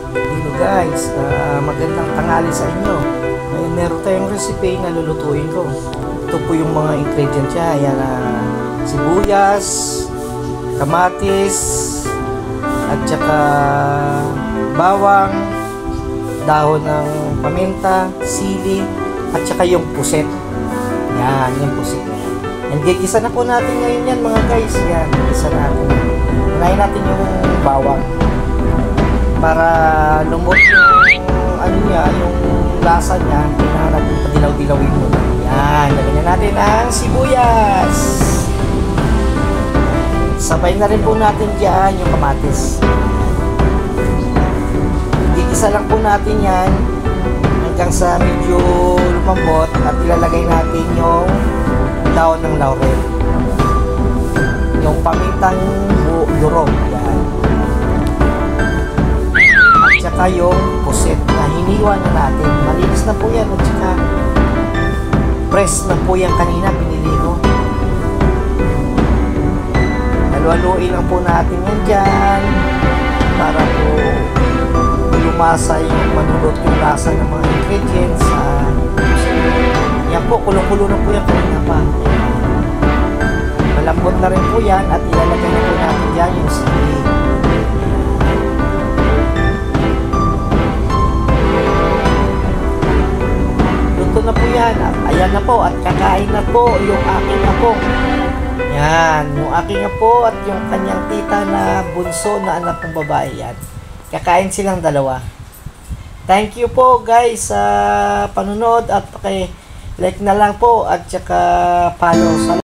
Dito guys, magandang tanghali sa inyo. Ngayon meron tayong recipe na lulutuin ko. Ito po yung mga ingredients niya. Ayan, sibuyas, kamatis, at saka bawang, dahon ng paminta, sili, at saka yung puset. Yan, yung puset na yan. And gigisa na po natin ngayon yan mga guys. Yan, gigisa natin. Unahin natin yung bawang para lumot yung ano niya, yung lasa niya. Kailangan natin padilaw-dilawin mo. Yan, lagyan natin ang sibuyas. Sabay na rin po natin dyan yung kamatis. Gigisa lang po natin yan hanggang sa medyo lumambot at ilalagay natin yung dahon ng laurel, yung pamintang durog, yan, at saka yung puset na hiniwa na natin. Malinis na po yan at saka press na po yan kanina, pinili ko. Halu-haluin lang po natin yan dyan para po lumasa yung manulot yung lasa ng mga ingredients. Yan po, kulong-kulo na po yan kanina pa. Malambot na rin po yan at ilalagay na po natin dyan yung sili. Luto na po yan. Ayan na po at kakain na po yung aking apo. Yan, yung aking apo at yung kanyang tita na bunso na anak ng babae yan. Kakain silang dalawa. Thank you po guys sa panunod at like na lang po at saka follow.